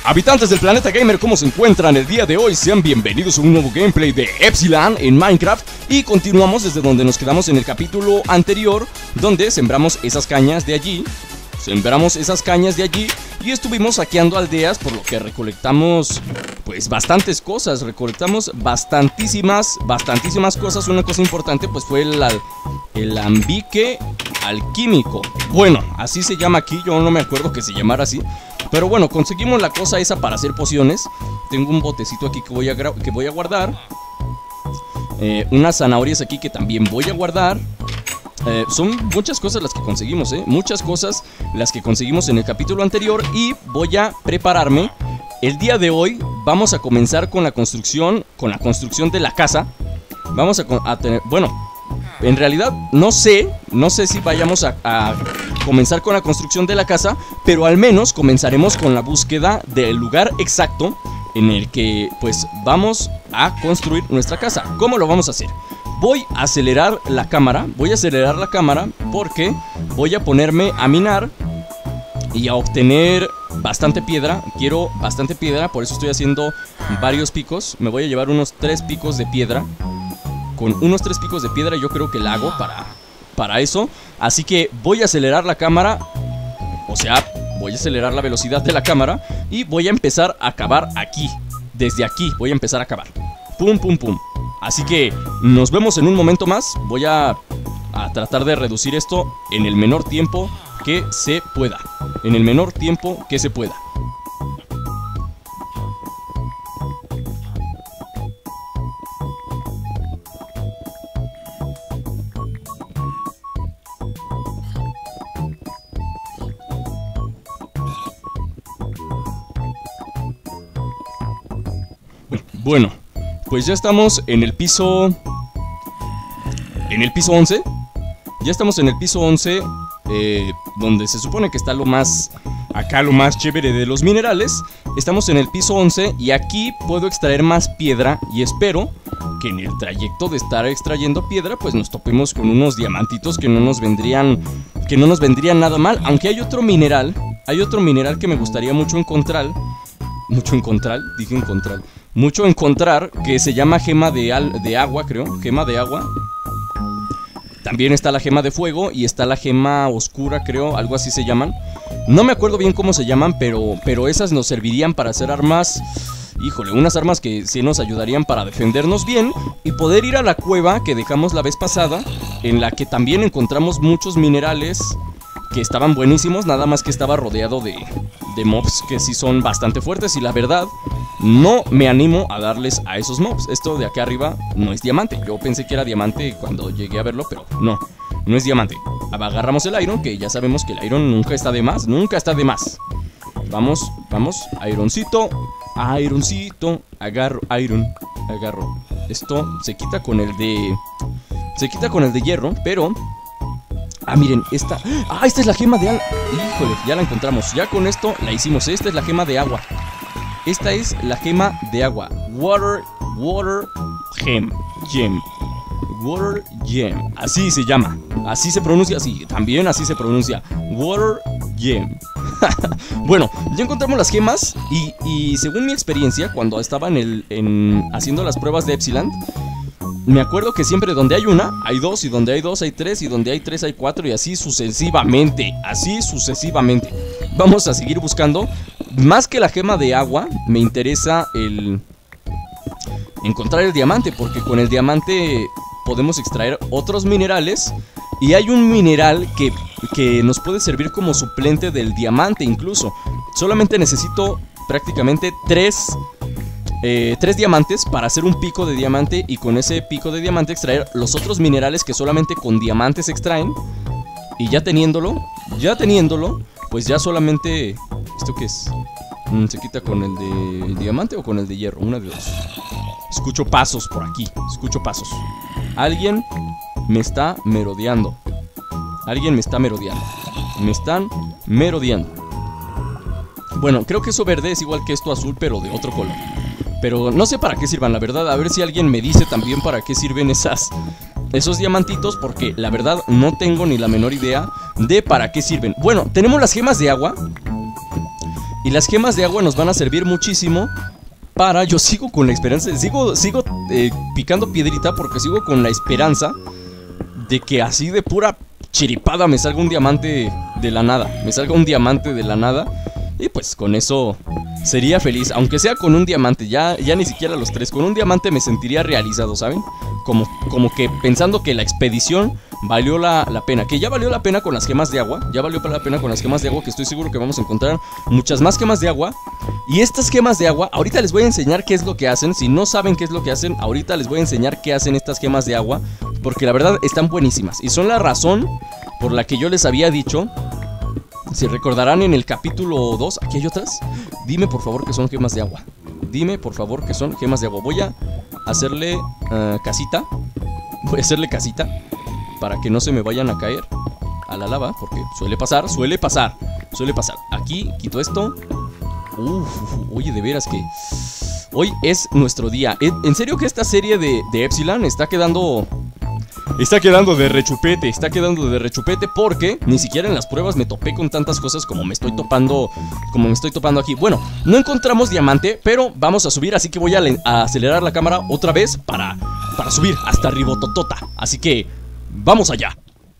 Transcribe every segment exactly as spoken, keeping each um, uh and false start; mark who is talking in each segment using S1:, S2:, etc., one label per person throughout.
S1: Habitantes del planeta gamer, ¿cómo se encuentran el día de hoy? Sean bienvenidos a un nuevo gameplay de Epsilon en Minecraft. Y continuamos desde donde nos quedamos en el capítulo anterior, donde sembramos esas cañas de allí. Sembramos esas cañas de allí y estuvimos saqueando aldeas, por lo que recolectamos pues bastantes cosas. Recolectamos bastantísimas, bastantísimas cosas. Una cosa importante pues fue el, el alambique alquímico. Bueno, así se llama aquí, yo no me acuerdo que se llamara así. Pero bueno, conseguimos la cosa esa para hacer pociones. Tengo un botecito aquí que voy a, que voy a guardar. eh, Unas zanahorias aquí que también voy a guardar. Eh, son muchas cosas las que conseguimos, ¿eh? Muchas cosas las que conseguimos en el capítulo anterior. Y voy a prepararme. El día de hoy vamos a comenzar con la construcción Con la construcción de la casa. Vamos a, a tener, bueno, en realidad no sé No sé si vayamos a, a comenzar con la construcción de la casa, pero al menos comenzaremos con la búsqueda del lugar exacto en el que pues vamos a construir nuestra casa. ¿Cómo lo vamos a hacer? Voy a acelerar la cámara, voy a acelerar la cámara porque voy a ponerme a minar y a obtener bastante piedra. Quiero bastante piedra, por eso estoy haciendo varios picos. Me voy a llevar unos tres picos de piedra. Con unos tres picos de piedra yo creo que la hago para, para eso. Así que voy a acelerar la cámara. O sea, voy a acelerar la velocidad de la cámara y voy a empezar a cavar aquí. Desde aquí voy a empezar a cavar. Pum, pum, pum. Así que nos vemos en un momento más. Voy a, a tratar de reducir esto en el menor tiempo que se pueda. En el menor tiempo que se pueda. Bueno, pues ya estamos en el piso En el piso once. Ya estamos en el piso once, eh, donde se supone que está lo más Acá lo más chévere de los minerales. Estamos en el piso once y aquí puedo extraer más piedra. Y espero que en el trayecto de estar extrayendo piedra pues nos topemos con unos diamantitos que no nos vendrían Que no nos vendrían nada mal. Aunque hay otro mineral Hay otro mineral que me gustaría mucho encontrar Mucho encontrar, dije encontrar Mucho encontrar, que se llama gema de, al, de agua, creo. Gema de agua. También está la gema de fuego y está la gema oscura, creo, algo así se llaman. No me acuerdo bien cómo se llaman, pero, pero esas nos servirían para hacer armas. Híjole, unas armas que sí nos ayudarían para defendernos bien y poder ir a la cueva que dejamos la vez pasada, en la que también encontramos muchos minerales que estaban buenísimos, nada más que estaba rodeado de, de mobs que sí son bastante fuertes. Y la verdad, no me animo a darles a esos mobs. Esto de acá arriba no es diamante. Yo pensé que era diamante cuando llegué a verlo, pero no, no es diamante. Agarramos el iron, que ya sabemos que el iron nunca está de más. Nunca está de más. Vamos, vamos, ironcito. Ironcito, agarro, iron, agarro. Esto se quita con el de Se quita con el de hierro, pero ah, miren, esta... Ah, esta es la gema de agua. Híjole, ya la encontramos. Ya con esto la hicimos. Esta es la gema de agua. Esta es la gema de agua. Water, water, gem, gem. Water gem. Así se llama. Así se pronuncia, así. También así se pronuncia. Water gem. Bueno, ya encontramos las gemas. Y, y según mi experiencia, cuando estaba en el, en, haciendo las pruebas de Epsilon, me acuerdo que siempre donde hay una, hay dos, y donde hay dos hay tres, y donde hay tres hay cuatro, y así sucesivamente. Así sucesivamente. Vamos a seguir buscando. Más que la gema de agua, me interesa el encontrar el diamante, porque con el diamante podemos extraer otros minerales. Y hay un mineral que, que nos puede servir como suplente del diamante incluso. Solamente necesito prácticamente tres... Eh, tres diamantes para hacer un pico de diamante. Y con ese pico de diamante extraer los otros minerales que solamente con diamantes se extraen. Y ya teniéndolo, ya teniéndolo, pues ya solamente... ¿Esto qué es? ¿Se quita con el de diamante o con el de hierro? Una de dos. Escucho pasos por aquí, escucho pasos. Alguien me está merodeando. Alguien me está merodeando. Me están merodeando. Bueno, creo que eso verde es igual que esto azul, pero de otro color. Pero no sé para qué sirvan, la verdad. A ver si alguien me dice también para qué sirven esas esos diamantitos, porque la verdad no tengo ni la menor idea de para qué sirven. Bueno, tenemos las gemas de agua. Y las gemas de agua nos van a servir muchísimo para... Yo sigo con la esperanza, sigo, sigo eh, picando piedrita porque sigo con la esperanza de que así de pura chiripada me salga un diamante de la nada. Me salga un diamante de la nada. Y pues con eso sería feliz. Aunque sea con un diamante, ya, ya ni siquiera los tres. Con un diamante me sentiría realizado, ¿saben? Como, como que pensando que la expedición valió la, la pena. Que ya valió la pena con las gemas de agua. Ya valió la pena con las gemas de agua. Que estoy seguro que vamos a encontrar muchas más gemas de agua. Y estas gemas de agua, ahorita les voy a enseñar qué es lo que hacen. Si no saben qué es lo que hacen, ahorita les voy a enseñar qué hacen estas gemas de agua. Porque la verdad están buenísimas. Y son la razón por la que yo les había dicho... Si recordarán en el capítulo dos, aquí hay otras. Dime por favor que son gemas de agua. Dime por favor que son gemas de agua. Voy a hacerle uh, casita. Voy a hacerle casita para que no se me vayan a caer a la lava, porque suele pasar, suele pasar Suele pasar. Aquí quito esto. Uf, oye, de veras que hoy es nuestro día. En serio que esta serie de, de Epsilon está quedando... Está quedando de rechupete, está quedando de rechupete porque ni siquiera en las pruebas me topé con tantas cosas como me estoy topando, como me estoy topando aquí. Bueno, no encontramos diamante, pero vamos a subir, así que voy a, a acelerar la cámara otra vez para, para subir hasta Ribototota. Así que, vamos allá.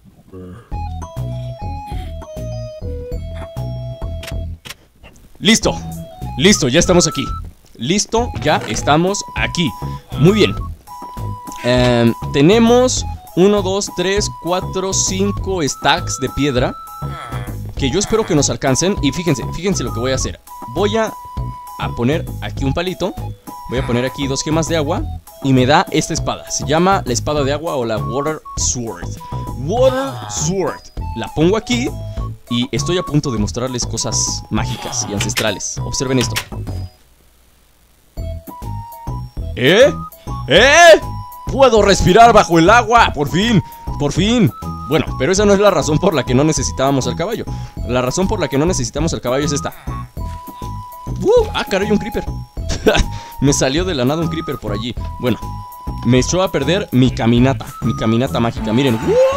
S1: Listo, listo, ya estamos aquí. Listo, ya estamos aquí. Muy bien. Eh, tenemos uno, dos, tres, cuatro, cinco stacks de piedra que yo espero que nos alcancen. Y fíjense, fíjense lo que voy a hacer. Voy a, a poner aquí un palito. Voy a poner aquí dos gemas de agua y me da esta espada. Se llama la espada de agua o la Water Sword. Water Sword. La pongo aquí y estoy a punto de mostrarles cosas mágicas y ancestrales. Observen esto. ¿Eh? ¿Eh? ¡Puedo respirar bajo el agua! ¡Por fin! ¡Por fin! Bueno, pero esa no es la razón por la que no necesitábamos al caballo. La razón por la que no necesitamos al caballo es esta. ¡Uh! ¡Ah, caray, un creeper! Me salió de la nada un creeper por allí. Bueno, me echó a perder mi caminata. Mi caminata mágica, miren.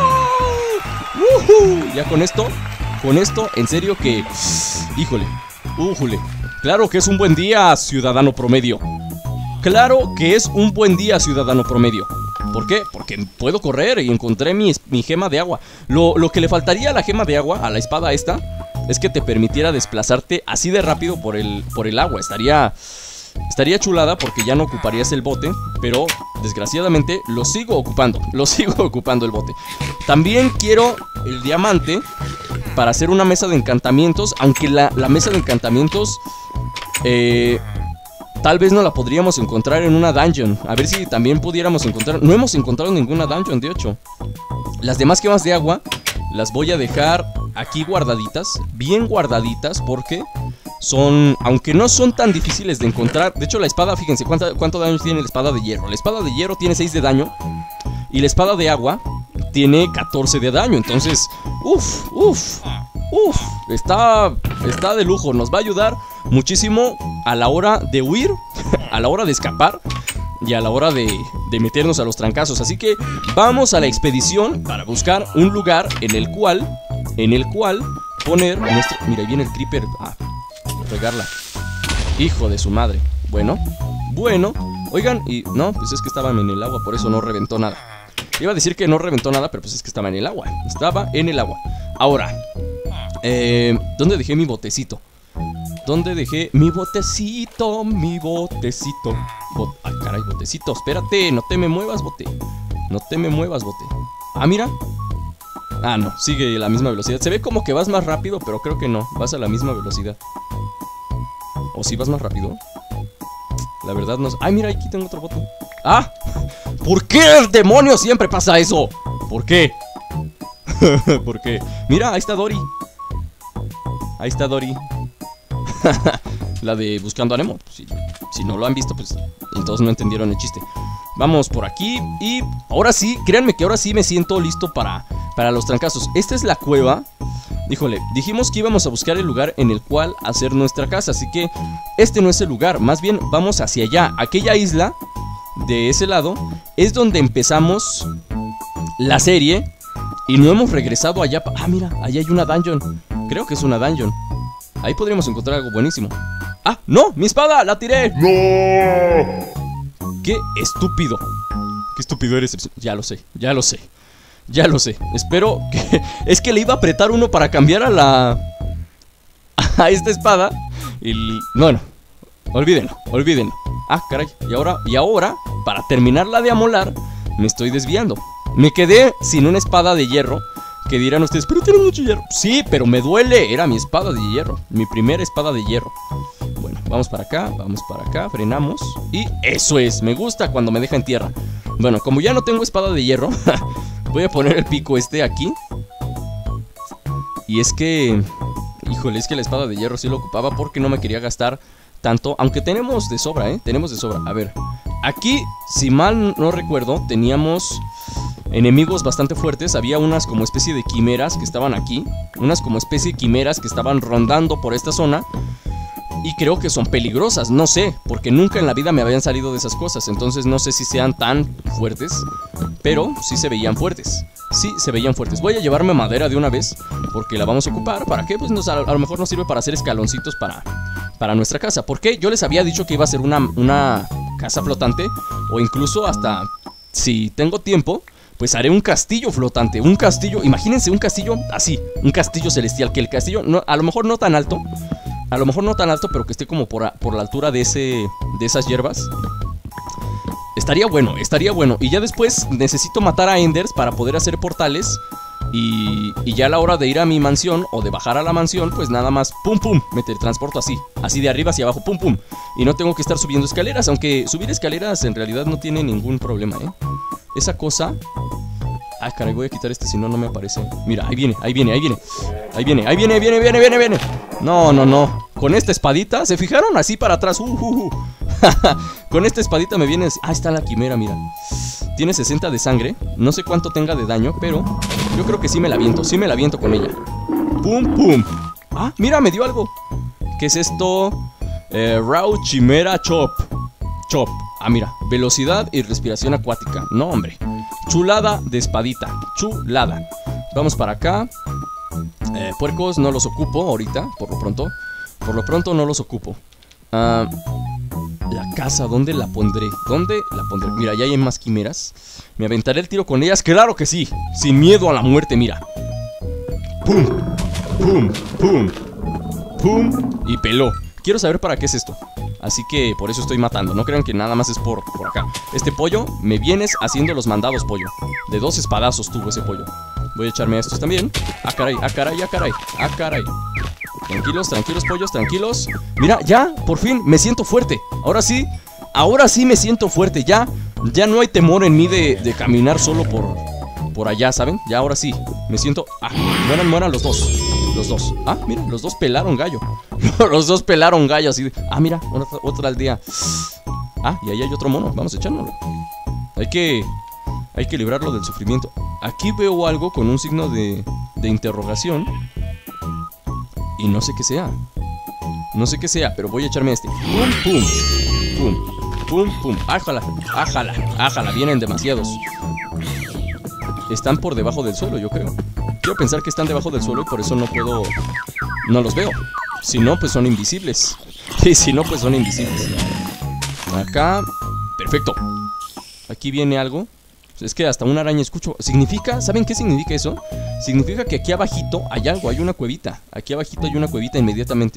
S1: ¡Uh! ¡Uh! Ya con esto, con esto, en serio que... Híjole, újule. Claro que es un buen día, ciudadano promedio. Claro que es un buen día, ciudadano promedio. ¿Por qué? Porque puedo correr y encontré mi, mi gema de agua. Lo, lo que le faltaría a la gema de agua, a la espada esta, es que te permitiera desplazarte así de rápido por el, por el agua. Estaría, estaría chulada porque ya no ocuparías el bote. Pero desgraciadamente lo sigo ocupando. Lo sigo ocupando el bote. También quiero el diamante para hacer una mesa de encantamientos. Aunque la, la mesa de encantamientos... Eh... Tal vez no la podríamos encontrar en una dungeon. A ver si también pudiéramos encontrar. No hemos encontrado ninguna dungeon, de hecho. Las demás gemas de agua las voy a dejar aquí guardaditas. Bien guardaditas porque son... Aunque no son tan difíciles de encontrar. De hecho la espada, fíjense cuánta, cuánto daño tiene la espada de hierro. La espada de hierro tiene seis de daño. Y la espada de agua tiene catorce de daño. Entonces, uff, uff, uff. Está, está de lujo. Nos va a ayudar muchísimo a la hora de huir, a la hora de escapar y a la hora de, de meternos a los trancazos. Así que vamos a la expedición para buscar un lugar en el cual, en el cual poner nuestro... Mira, ahí viene el creeper. Ah, regarla. Hijo de su madre. Bueno, bueno. Oigan, y no, pues es que estaban en el agua, por eso no reventó nada. Iba a decir que no reventó nada, pero pues es que estaba en el agua. Estaba en el agua. Ahora, eh, ¿dónde dejé mi botecito? ¿Dónde dejé mi botecito? Mi botecito. Bot Ay, caray, botecito. Espérate, no te me muevas, bote. No te me muevas, bote. Ah, mira. Ah, no, sigue la misma velocidad. Se ve como que vas más rápido, pero creo que no. Vas a la misma velocidad. ¿O si vas más rápido? La verdad no sé. Ay, mira, aquí tengo otro bote. ¡Ah! ¿Por qué el demonio siempre pasa eso? ¿Por qué? ¿Por qué? Mira, ahí está Dory. Ahí está Dory. La de Buscando a Nemo. Si, si no lo han visto, pues entonces no entendieron el chiste. Vamos por aquí y ahora sí, créanme que ahora sí me siento listo para, para los trancazos. Esta es la cueva. Híjole, dijimos que íbamos a buscar el lugar en el cual hacer nuestra casa, así que este no es el lugar. Más bien vamos hacia allá. Aquella isla de ese lado es donde empezamos la serie y no hemos regresado allá. Ah, mira, allá hay una dungeon. Creo que es una dungeon. Ahí podríamos encontrar algo buenísimo. ¡Ah! ¡No! ¡Mi espada! ¡La tiré!
S2: ¡No!
S1: ¡Qué estúpido! ¡Qué estúpido eres! Ya lo sé, ya lo sé. Ya lo sé. Espero que... Es que le iba a apretar uno para cambiar a la... a esta espada. Y... bueno, olvídenlo, olvídenlo. Ah, caray. Y ahora, y ahora, para terminarla de amolar, me estoy desviando. Me quedé sin una espada de hierro. Que dirán ustedes, pero tiene mucho hierro. Sí, pero me duele. Era mi espada de hierro. Mi primera espada de hierro. Bueno, vamos para acá, vamos para acá, frenamos. Y eso es, me gusta cuando me deja en tierra. Bueno, como ya no tengo espada de hierro, voy a poner el pico este aquí. Y es que... híjole, es que la espada de hierro sí lo ocupaba porque no me quería gastar tanto. Aunque tenemos de sobra, ¿eh? Tenemos de sobra. A ver, aquí, si mal no recuerdo, teníamos... enemigos bastante fuertes. Había unas como especie de quimeras que estaban aquí. Unas como especie de quimeras que estaban rondando por esta zona. Y creo que son peligrosas, no sé, porque nunca en la vida me habían salido de esas cosas. Entonces no sé si sean tan fuertes, pero sí se veían fuertes. Sí, se veían fuertes. Voy a llevarme madera de una vez, porque la vamos a ocupar. ¿Para qué? Pues nos, a, a lo mejor nos sirve para hacer escaloncitos para, para nuestra casa. Porque yo les había dicho que iba a ser una, una casa flotante. O incluso hasta, si tengo tiempo, pues haré un castillo flotante. Un castillo, imagínense un castillo así, un castillo celestial. Que el castillo, no, a lo mejor no tan alto, a lo mejor no tan alto, pero que esté como por, a, por la altura de, ese, de esas hierbas. Estaría bueno, estaría bueno. Y ya después necesito matar a Enders para poder hacer portales. Y, y ya a la hora de ir a mi mansión o de bajar a la mansión, pues nada más pum pum, me teletransporto así. Así de arriba hacia abajo, pum pum. Y no tengo que estar subiendo escaleras. Aunque subir escaleras en realidad no tiene ningún problema, ¿eh? Esa cosa... ay, caray, voy a quitar este, si no, no me aparece. Mira, ahí viene, ahí viene, ahí viene. Ahí viene, ahí viene, viene, viene, viene, viene. No, no, no. Con esta espadita, ¿se fijaron? Así para atrás. Uh, uh, uh. Con esta espadita me viene... ah, está la quimera, mira. Tiene sesenta de sangre. No sé cuánto tenga de daño, pero yo creo que sí me la aviento. Sí me la aviento con ella. Pum, pum. Ah, mira, me dio algo. ¿Qué es esto? Eh, Raw Chimera Chop. Chop. Ah, mira. Velocidad y respiración acuática. No, hombre. Chulada de espadita. Chulada. Vamos para acá. eh, Puercos no los ocupo ahorita. Por lo pronto. Por lo pronto no los ocupo. Ah... La casa, ¿dónde la pondré? ¿Dónde la pondré? Mira, ya hay más quimeras. ¿Me aventaré el tiro con ellas? ¡Claro que sí! Sin miedo a la muerte, mira. ¡Pum! ¡Pum! ¡Pum! ¡Pum! Y peló. Quiero saber para qué es esto. Así que por eso estoy matando. No crean que nada más es por, por acá. Este pollo, me vienes haciendo los mandados, pollo. De dos espadazos tuvo ese pollo. Voy a echarme a estos también. ¡Ah, caray! ¡Ah, caray! ¡Ah, caray! ¡Ah, caray! Tranquilos, tranquilos, pollos, tranquilos. Mira, ya, por fin, me siento fuerte. Ahora sí, ahora sí me siento fuerte. Ya, ya no hay temor en mí de, de caminar solo por, por allá, ¿saben? Ya, ahora sí, me siento... ah, mueran, mueran los dos. Los dos. Ah, mira, los dos pelaron gallo. Los dos pelaron gallo así de... ah, mira, otra, otra aldea. Ah, y ahí hay otro mono, vamos a echárnoslo. Hay que... hay que librarlo del sufrimiento. Aquí veo algo con un signo de, de interrogación. Y no sé qué sea. No sé qué sea, pero voy a echarme este. Pum, pum. Pum, pum, pum. Ájala, ájala, ájala. Vienen demasiados. Están por debajo del suelo, yo creo. Quiero pensar que están debajo del suelo y por eso no puedo... no los veo. Si no, pues son invisibles. Y si no, pues son invisibles. Acá... perfecto. Aquí viene algo. Es que hasta una araña escucho. ¿Significa? ¿Saben qué significa eso? Significa que aquí abajito hay algo, hay una cuevita. Aquí abajito hay una cuevita inmediatamente.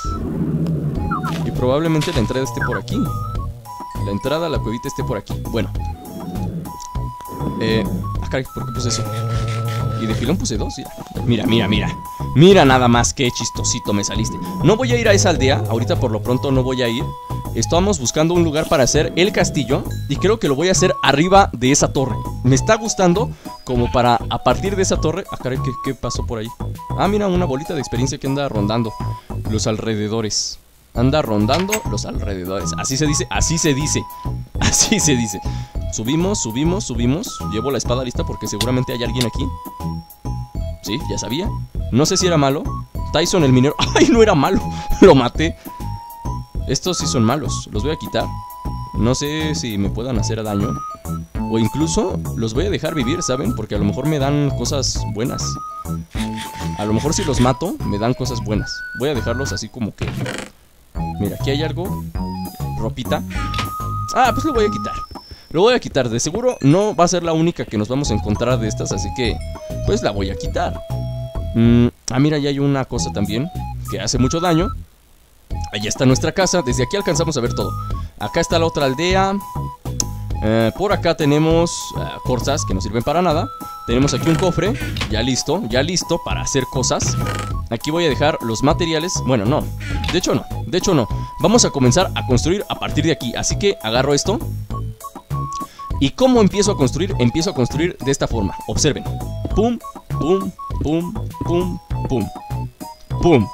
S1: Y probablemente la entrada esté por aquí. La entrada a la cuevita esté por aquí. Bueno. Eh... ah, caray, ¿por qué puse eso? Y de filón puse dos, ya. Mira, mira, mira. Mira nada más, qué chistosito me saliste. No voy a ir a esa aldea. Ahorita por lo pronto no voy a ir. Estamos buscando un lugar para hacer el castillo. Y creo que lo voy a hacer arriba de esa torre. Me está gustando como para a partir de esa torre... ah, caray, ¿qué, qué pasó por ahí? Ah, mira, una bolita de experiencia que anda rondando los alrededores. Anda rondando los alrededores. Así se dice, así se dice. Así se dice. Subimos, subimos, subimos. Llevo la espada lista porque seguramente hay alguien aquí. Sí, ya sabía. No sé si era malo. Tyson el minero... ¡ay, no era malo! Lo maté. Estos sí son malos, los voy a quitar. No sé si me puedan hacer daño. O incluso los voy a dejar vivir, ¿saben? Porque a lo mejor me dan cosas buenas. A lo mejor si los mato me dan cosas buenas. Voy a dejarlos así como que... Mira, aquí hay algo. Ropita. Ah, pues lo voy a quitar. Lo voy a quitar, de seguro no va a ser la única que nos vamos a encontrar de estas, así que pues la voy a quitar. mm, Ah, mira, ya hay una cosa también que hace mucho daño. Allá está nuestra casa, desde aquí alcanzamos a ver todo. Acá está la otra aldea. eh, Por acá tenemos uh, corzas que no sirven para nada. Tenemos aquí un cofre, ya listo, ya listo para hacer cosas. Aquí voy a dejar los materiales. Bueno, no, de hecho no, de hecho no. Vamos a comenzar a construir a partir de aquí. Así que agarro esto. ¿Y cómo empiezo a construir? Empiezo a construir de esta forma. Observen. Pum, pum, pum, pum, pum. Pum.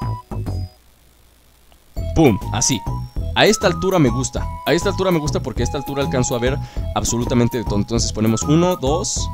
S1: Pum, así. A esta altura me gusta. A esta altura me gusta porque a esta altura alcanzo a ver absolutamente de todo. Entonces ponemos uno, dos,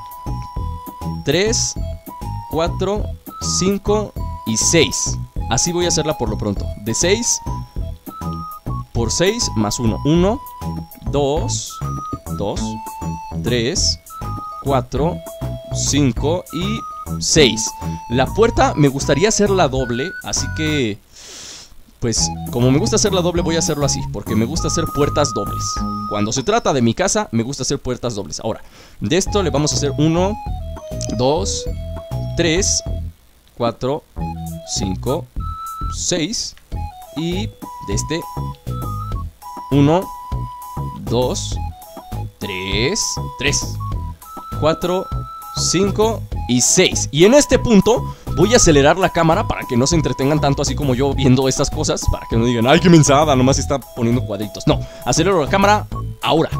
S1: tres, cuatro, cinco y seis. Así voy a hacerla por lo pronto. De seis por seis más uno. uno, dos, dos, tres, cuatro, cinco y seis. La puerta me gustaría hacerla doble, así que... Pues como me gusta hacerla doble voy a hacerlo así, porque me gusta hacer puertas dobles. Cuando se trata de mi casa me gusta hacer puertas dobles. Ahora, de esto le vamos a hacer uno, dos, tres, cuatro, cinco, seis. Y de este uno, dos, tres, tres, cuatro, cinco y seis. Y en este punto voy a acelerar la cámara para que no se entretengan tanto así como yo viendo estas cosas. Para que no digan, ay, qué mensada, nomás está poniendo cuadritos. No, acelero la cámara ahora.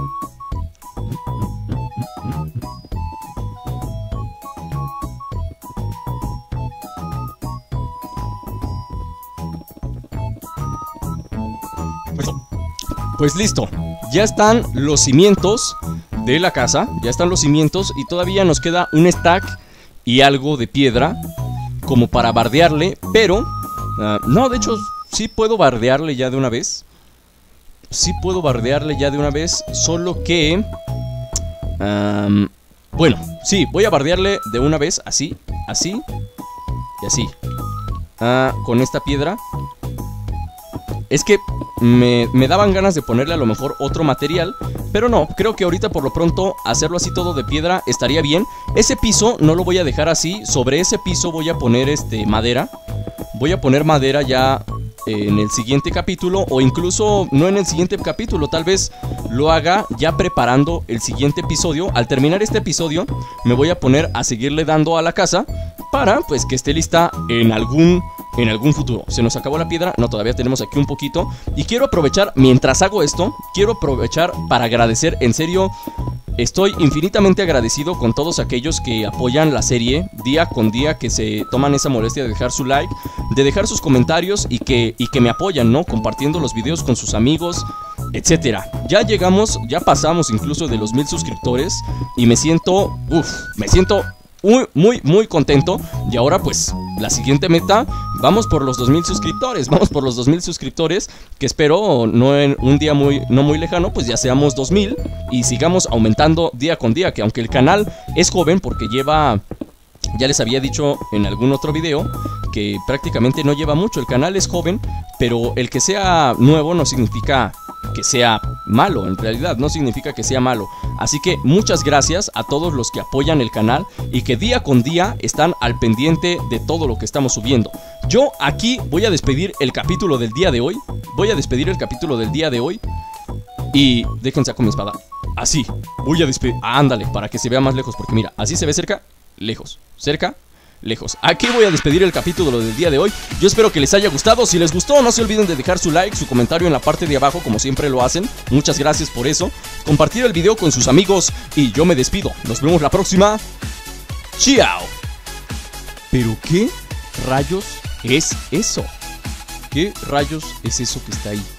S1: Pues listo, ya están los cimientos de la casa. Ya están los cimientos y todavía nos queda un stack y algo de piedra como para bardearle, pero uh, no, de hecho sí puedo bardearle ya de una vez. Sí puedo bardearle ya de una vez, solo que um, bueno, sí, voy a bardearle de una vez, así, así y así, uh, con esta piedra. Es que me, me daban ganas de ponerle a lo mejor otro material, pero no, creo que ahorita por lo pronto hacerlo así todo de piedra estaría bien. Ese piso no lo voy a dejar así. Sobre ese piso voy a poner este madera. Voy a poner madera ya en el siguiente capítulo, o incluso no en el siguiente capítulo, tal vez lo haga ya preparando el siguiente episodio. Al terminar este episodio me voy a poner a seguirle dando a la casa para pues que esté lista en algún en algún futuro. Se nos acabó la piedra, no, todavía tenemos aquí un poquito. Y quiero aprovechar, mientras hago esto, quiero aprovechar para agradecer, en serio, estoy infinitamente agradecido con todos aquellos que apoyan la serie día con día, que se toman esa molestia de dejar su like, de dejar sus comentarios y que, y que me apoyan, ¿no? Compartiendo los videos con sus amigos, etcétera. Ya llegamos, ya pasamos incluso de los mil suscriptores y me siento, uff, me siento muy, muy, muy contento. Y ahora pues, la siguiente meta, vamos por los dos mil suscriptores, vamos por los dos mil suscriptores, que espero no en un día muy, no muy lejano, pues ya seamos dos mil y sigamos aumentando día con día, que aunque el canal es joven porque lleva... Ya les había dicho en algún otro video que prácticamente no lleva mucho. El canal es joven, pero el que sea nuevo no significa que sea malo. En realidad no significa que sea malo. Así que muchas gracias a todos los que apoyan el canal y que día con día están al pendiente de todo lo que estamos subiendo. Yo aquí voy a despedir el capítulo del día de hoy. Voy a despedir el capítulo del día de hoy. Y dejen saco mi espada. Así, voy a despedir. Ah, ándale, para que se vea más lejos, porque mira, así se ve cerca, lejos, cerca, lejos. Aquí voy a despedir el capítulo del día de hoy. Yo espero que les haya gustado. Si les gustó, no se olviden de dejar su like, su comentario en la parte de abajo, como siempre lo hacen. Muchas gracias por eso. Compartir el video con sus amigos. Y yo me despido. Nos vemos la próxima. ¡Chao! ¿Pero qué rayos es eso? ¿Qué rayos es eso que está ahí?